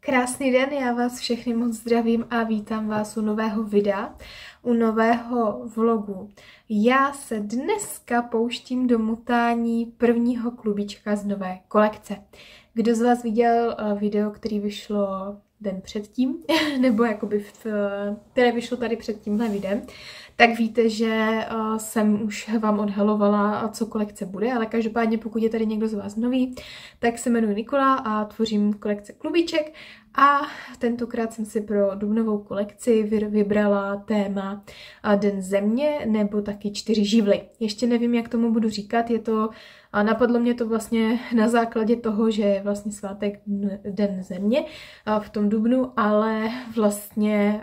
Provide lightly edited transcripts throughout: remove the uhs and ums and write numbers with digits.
Krásný den, já vás všechny moc zdravím a vítám vás u nového videa, u nového vlogu. Já se dneska pouštím do motání prvního klubíčka z nové kolekce. Kdo z vás viděl video, který vyšlo den předtím, nebo jakoby které vyšlo tady před tímhle videem, tak víte, že jsem už vám odhalovala, co kolekce bude, ale každopádně pokud je tady někdo z vás nový, tak se jmenuji Nikola a tvořím kolekce Klubíček a tentokrát jsem si pro dubnovou kolekci vybrala téma Den země nebo taky 4 živly. Ještě nevím, jak tomu budu říkat, napadlo mě to vlastně na základě toho, že je vlastně svátek Den země v tom dubnu, ale vlastně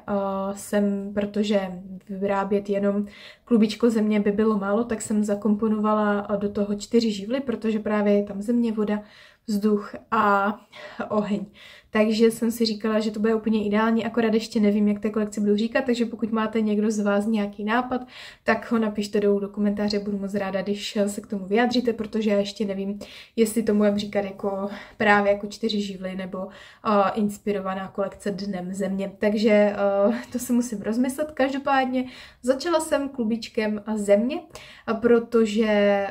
protože vyrábět jenom klubíčko země by bylo málo, tak jsem zakomponovala do toho 4 živly, protože právě je tam země, voda, vzduch a oheň. Takže jsem si říkala, že to bude úplně ideální, akorát ještě nevím, jak té kolekci budu říkat, takže pokud máte někdo z vás nějaký nápad, tak ho napište dolů do komentáře, budu moc ráda, když se k tomu vyjádříte, protože já ještě nevím, jestli to budeme říkat právě jako 4 živly nebo inspirovaná kolekce Dnem země. Takže to si musím rozmyslet. Každopádně začala jsem klubíčkem země, protože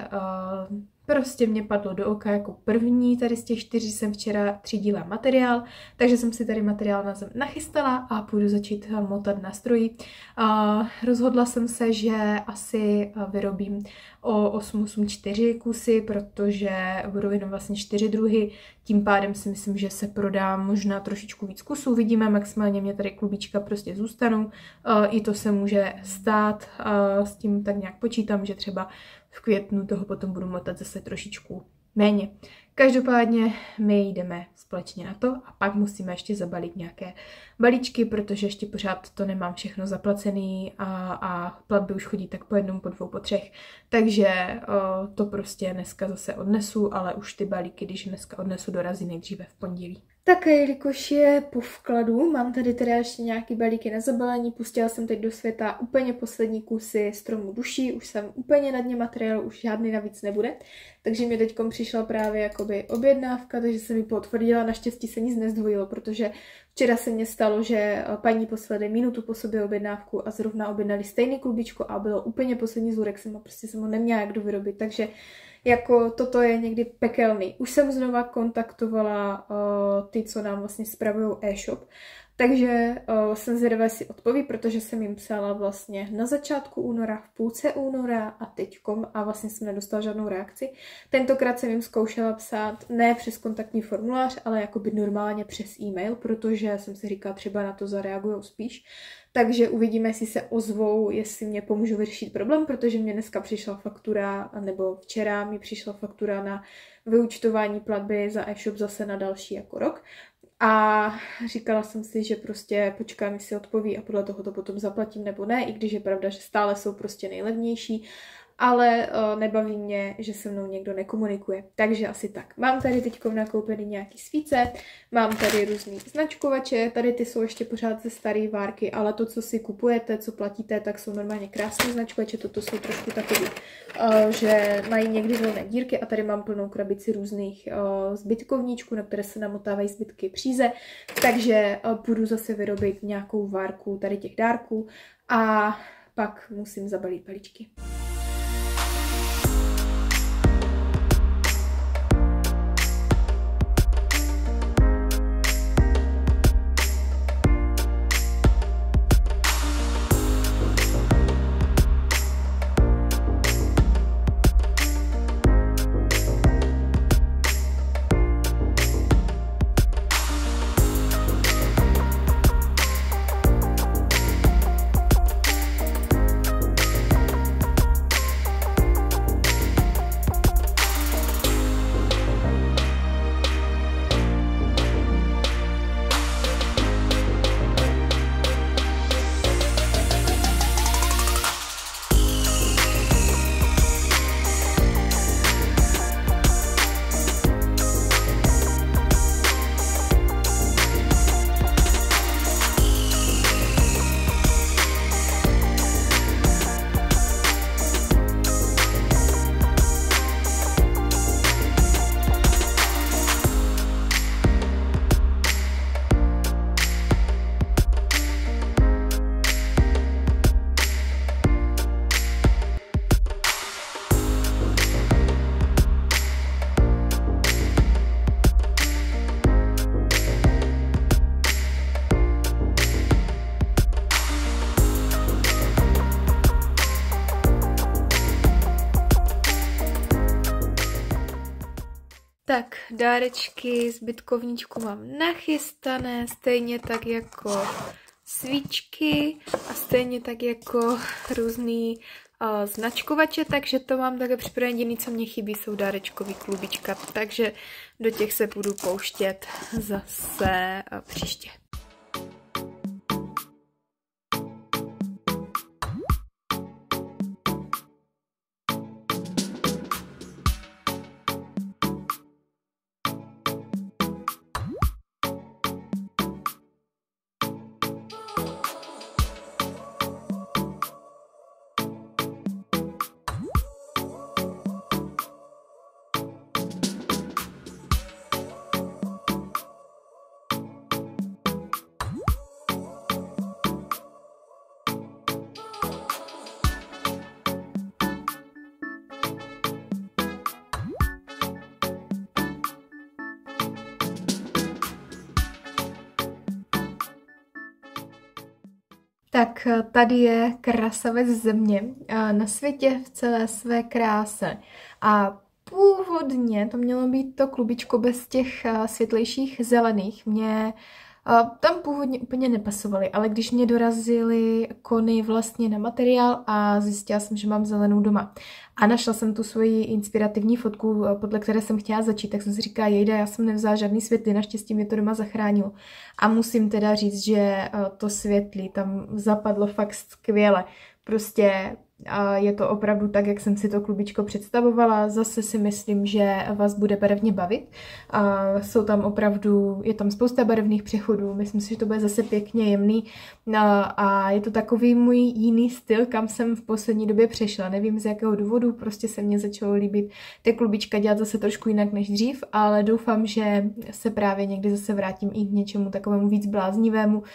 prostě mě padlo do oka jako první, tady z těch 4 jsem včera třídila materiál, takže jsem si tady materiál na zem nachystala a půjdu začít motat na stroji. Rozhodla jsem se, že asi vyrobím o 884 kusy, protože budou jenom vlastně 4 druhy, tím pádem si myslím, že se prodá možná trošičku víc kusů, vidíme, maximálně mě tady klubíčka prostě zůstanou, i to se může stát, s tím tak nějak počítám, že třeba v květnu toho potom budu motat zase trošičku méně. Každopádně my jdeme společně na to a pak musíme ještě zabalit nějaké balíčky, protože ještě pořád to nemám všechno zaplacený a platby už chodí tak po jednom, po 2, po 3. Takže to prostě dneska zase odnesu, ale už ty balíky, když dneska odnesu, dorazí nejdříve v pondělí. Tak jelikož je po vkladu, mám tady teda ještě nějaký balíky na zabalení, pustila jsem teď do světa úplně poslední kusy Stromu duší, už jsem úplně na dně materiálu, už žádný navíc nebude, takže mi teďkom přišla právě jakoby objednávka, takže jsem ji potvrdila, naštěstí se nic nezdvojilo, protože včera se mně stalo, že paní poslali minutu po sobě objednávku a zrovna objednali stejný klubíčko a bylo úplně poslední zůrek, jsem ho neměla jak dovyrobit, takže jako toto je někdy pekelný. Už jsem znova kontaktovala ty, co nám vlastně spravují e-shop, takže jsem zvědavá, si odpoví, protože jsem jim psala vlastně na začátku února, v půlce února a teďkom a vlastně jsem nedostala žádnou reakci. Tentokrát jsem jim zkoušela psát ne přes kontaktní formulář, ale jakoby normálně přes e-mail, protože jsem si říkala, třeba na to zareagujou spíš. Takže uvidíme, jestli se ozvou, jestli mě pomůžou vyřešit problém, protože mě dneska přišla faktura, nebo včera mi přišla faktura na vyúčtování platby za e-shop zase na další jako rok. A říkala jsem si, že prostě počkám, jestli odpoví a podle toho to potom zaplatím nebo ne, i když je pravda, že stále jsou prostě nejlevnější, ale nebaví mě, že se mnou někdo nekomunikuje. Takže asi tak. Mám tady teď nakoupený nějaký svíce, mám tady různý značkovače, tady ty jsou ještě pořád ze staré várky, ale to, co si kupujete, co platíte, tak jsou normálně krásné značkovače, toto jsou trošku takový, že mají někdy volné dírky a tady mám plnou krabici různých zbytkovníčků, na které se namotávají zbytky příze, takže půjdu zase vyrobit nějakou várku tady těch dárků a pak musím zabalit balíčky. Tak, dárečky z bytkovníčku mám nachystané, stejně tak jako svíčky a stejně tak jako různý značkovače, takže to mám takhle připravené. Jediný, co mě chybí, jsou dárečkový klubička, takže do těch se budu pouštět zase příště. Tak tady je krasavec země na světě v celé své kráse. A původně to mělo být to klubičko bez těch světlejších zelených. Mě tam původně úplně nepasovaly, ale když mě dorazily kony vlastně na materiál a zjistila jsem, že mám zelenou doma. A našla jsem tu svoji inspirativní fotku, podle které jsem chtěla začít, tak jsem si říkala, jejda, já jsem nevzala žádný světlý, naštěstí mě to doma zachránilo. A musím teda říct, že to světlí tam zapadlo fakt skvěle. Prostě je to opravdu tak, jak jsem si to klubičko představovala. Zase si myslím, že vás bude barevně bavit. Jsou tam opravdu, je tam spousta barevných přechodů, myslím si, že to bude zase pěkně jemný. A je to takový můj jiný styl, kam jsem v poslední době přešla. Nevím z jakého důvodu, prostě se mně začalo líbit ty klubička dělat zase trošku jinak než dřív, ale doufám, že se právě někdy zase vrátím i k něčemu takovému víc bláznivému,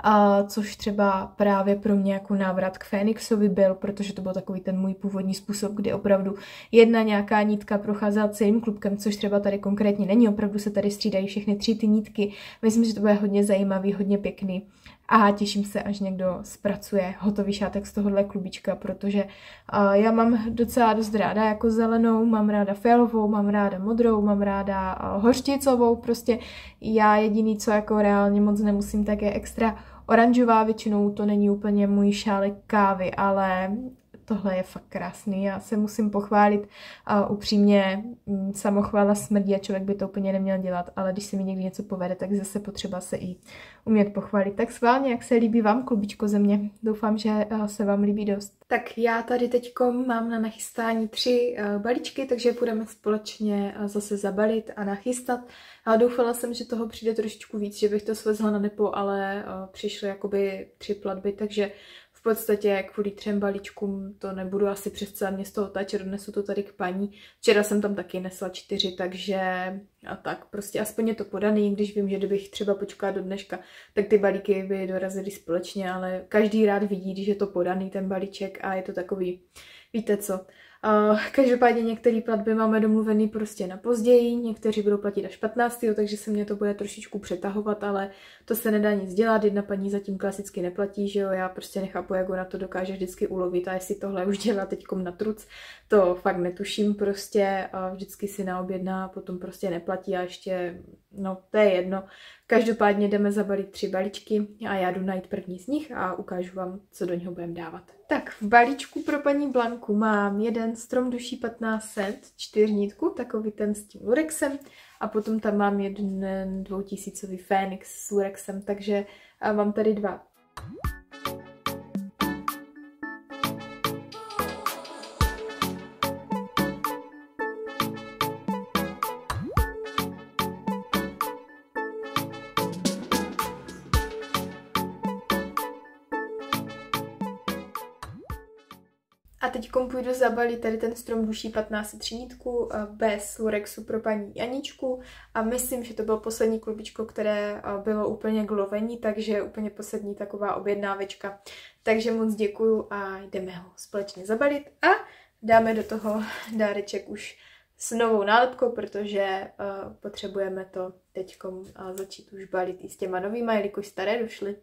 což třeba právě pro mě jako návrat k Fénixovi byl, protože to byl takový ten můj původní způsob, kdy opravdu jedna nějaká nítka procházela celým klubkem, což třeba tady konkrétně není, opravdu se tady střídají všechny 3 ty nítky. Myslím, že to bude hodně zajímavý, hodně pěkný a těším se, až někdo zpracuje hotový šátek z tohohle klubička, protože já mám docela dost ráda jako zelenou, mám ráda fialovou, mám ráda modrou, mám ráda hořčicovou, prostě já jediný, co jako reálně moc nemusím, tak je extra oranžová, většinou to není úplně můj šálek kávy, ale tohle je fakt krásný, já se musím pochválit a upřímně samochvála smrdí a člověk by to úplně neměl dělat, ale když se mi někdy něco povede, tak zase potřeba se i umět pochválit. Tak schválně, jak se líbí vám klubičko země, doufám, že se vám líbí dost. Tak já tady teďko mám na nachystání 3 balíčky, takže budeme společně zase zabalit a nachystat. A doufala jsem, že toho přijde trošičku víc, že bych to svezla na depo, ale přišly jakoby 3 platby, takže v podstatě kvůli 3 balíčkům to nebudu asi přes celé město otáčet, donesu to tady k paní. Včera jsem tam taky nesla 4, takže a tak prostě aspoň je to podaný, když vím, že kdybych třeba počkala do dneška, tak ty balíky by dorazily společně, ale každý rád vidí, když je to podaný ten balíček a je to takový, víte co. Každopádně některé platby máme domluvený prostě na později, někteří budou platit až 15., takže se mě to bude trošičku přetahovat, ale to se nedá nic dělat, jedna paní zatím klasicky neplatí, že jo, já prostě nechápu, jak ona to dokáže vždycky ulovit a jestli tohle už dělá teďkom na truc, to fakt netuším prostě, vždycky si naobjedná, potom prostě neplatí a ještě, no to je jedno. Každopádně jdeme zabalit 3 balíčky a já jdu najít první z nich a ukážu vám, co do něho budeme dávat. Tak v balíčku pro paní Blanku mám jeden strom duší 1500, 4 nítku, takový ten s tím lurexem a potom tam mám jeden 2000 Fénix s lurexem, takže mám tady 2. A teď půjdu zabalit tady ten strom duší 1503 nítku bez lurexu pro paní Janičku a myslím, že to bylo poslední klubičko, které bylo úplně glovení, takže úplně poslední taková objednávečka. Takže moc děkuju a jdeme ho společně zabalit a dáme do toho dáreček už s novou nálepkou, protože potřebujeme to teďkom začít už balit i s těma novýma, jelikož staré došly.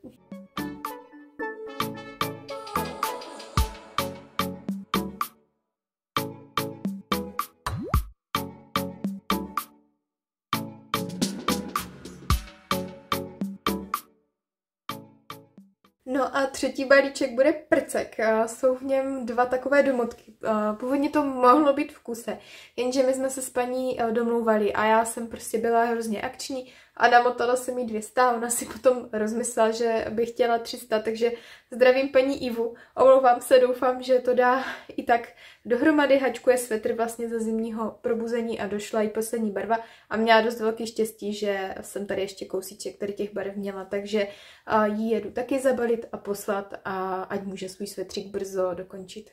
No a třetí balíček bude prcek. Jsou v něm 2 takové domotky. Původně to mohlo být v kuse, jenže my jsme se s paní domlouvali a já jsem prostě byla hrozně akční a namotala jsem jí 200 a ona si potom rozmyslela, že by chtěla 300, takže zdravím paní Ivu. Omlouvám se, doufám, že to dá i tak dohromady. Hačkuje svetr vlastně ze zimního probuzení a došla jí poslední barva a měla dost velký štěstí, že jsem tady ještě kousíček tady těch barev měla, takže jí jedu taky zabalit a poslat a ať může svůj svetřík brzo dokončit.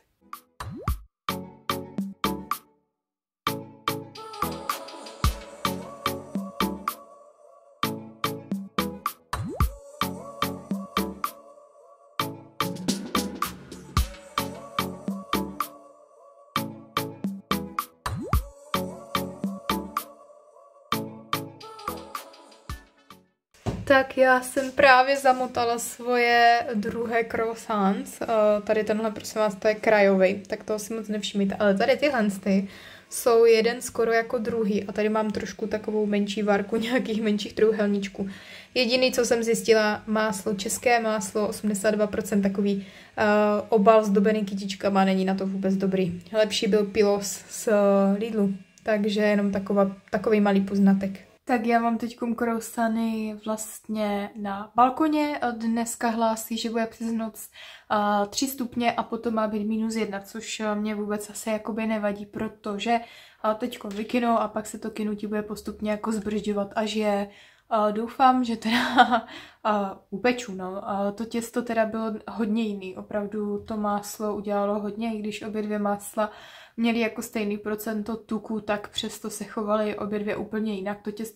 Tak já jsem právě zamotala svoje druhé croissants. Tady tenhle, prosím vás, to je krajový, tak toho si moc nevšimněte. Ale tady tyhle jsou jeden skoro jako druhý a tady mám trošku takovou menší várku nějakých menších trojúhelníčků. Jediný, co jsem zjistila, máslo, české máslo, 82%, takový obal zdobený kytičkama, není na to vůbec dobrý. Lepší byl Pilos z Lidlu, takže jenom takový malý poznatek. Tak já mám teď croissany vlastně na balkoně. Dneska hlásí, že bude přes noc 3 stupně a potom má být -1, což mě vůbec asi jakoby nevadí, protože teďko vykynou a pak se to kynutí bude postupně jako zbržďovat, až je doufám, že teda upeču, no. To těsto teda bylo hodně jiný, opravdu to máslo udělalo hodně, i když obě dvě másla měly jako stejný procento tuku, tak přesto se chovaly obě dvě úplně jinak.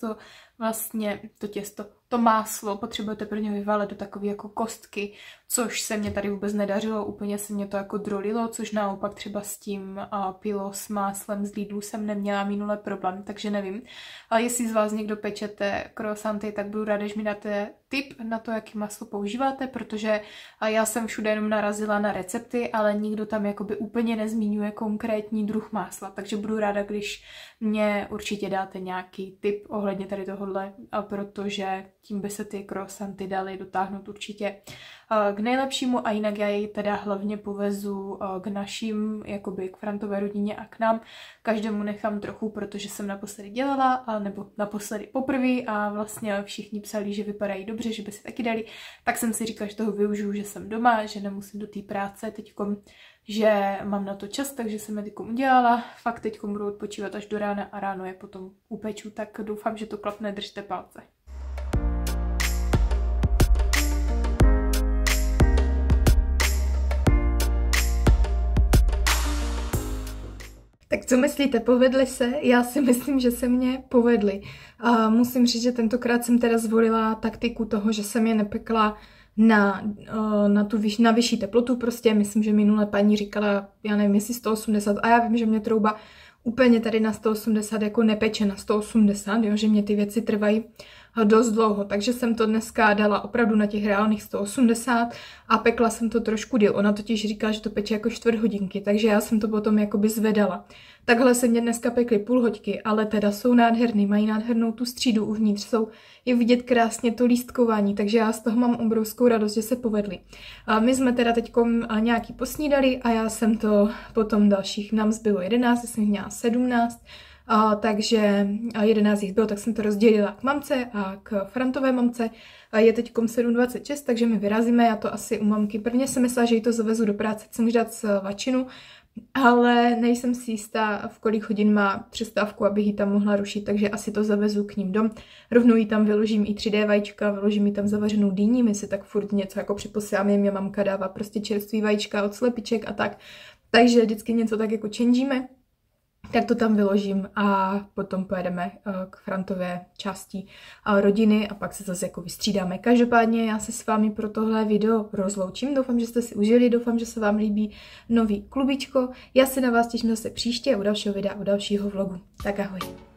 To máslo potřebujete pro ně vyvalet do takové jako kostky, což se mě tady vůbec nedařilo, úplně se mě to jako drolilo, což naopak třeba s tím Pilos s máslem z Lidlu jsem neměla minule problém, takže nevím. Ale jestli z vás někdo pečete croissanty, tak budu ráda, že mi dáte tip na to, jaký maslo používáte, protože já jsem všude jenom narazila na recepty, ale nikdo tam jakoby úplně nezmiňuje konkrétní druh másla, takže budu ráda, když mě určitě dáte nějaký tip ohledně tady tohohle, protože tím by se ty croissanty daly dotáhnout určitě k nejlepšímu a jinak já jej teda hlavně povezu k našim, jakoby k Frantové rodině a k nám. Každému nechám trochu, protože jsem naposledy dělala, nebo naposledy poprvé a vlastně všichni psali, že vypadají dobře, že by si taky dali, tak jsem si říkala, že toho využiju, že jsem doma, že nemusím do té práce teďkom, že mám na to čas, takže jsem je teďkom udělala. Fakt teďkom budu odpočívat až do rána a ráno je potom upeču, tak doufám, že to klapne, držte palce. Tak co myslíte, povedly se? Já si myslím, že se mě povedly. A musím říct, že tentokrát jsem teda zvolila taktiku toho, že jsem je nepekla na vyšší teplotu. Prostě myslím, že minule paní říkala, já nevím, jestli 180 a já vím, že mě trouba úplně tady na 180 jako nepeče na 180, jo, že mě ty věci trvají dost dlouho, takže jsem to dneska dala opravdu na těch reálných 180 a pekla jsem to trošku díl. Ona totiž říká, že to peče jako 4 hodinky, takže já jsem to potom jakoby zvedala. Takhle se mě dneska pekly půl hoďky, ale teda jsou nádherný, mají nádhernou tu střídu uvnitř, je vidět krásně to lístkování, takže já z toho mám obrovskou radost, že se povedly. My jsme teda teďkom nějaký posnídali a já jsem to potom dalších, nám zbylo 11, já jsem měla 17, takže 11 jich bylo, tak jsem to rozdělila k mamce a k Frantové mamce. Je teďkom 7:26, takže my vyrazíme, já to asi u mamky. Prvně jsem myslela, že jí to zavezu do práce, chcem už dát svačinu, ale nejsem si jistá, v kolik hodin má přestávku, abych ji tam mohla rušit, takže asi to zavezu k ním dom. Rovnou jí tam vyložím i 3D vajíčka, vyložím jí tam zavařenou dýni, my si tak furt něco jako připosíláme, mě mamka dává prostě čerstvý vajíčka od slepiček a tak. Takže vždycky něco tak jako čenžíme. Tak to tam vyložím a potom pojedeme k Frantové části rodiny a pak se zase jako vystřídáme. Každopádně já se s vámi pro tohle video rozloučím. Doufám, že jste si užili, doufám, že se vám líbí nový klubíčko. Já se na vás těším zase příště u dalšího videa, u dalšího vlogu. Tak ahoj.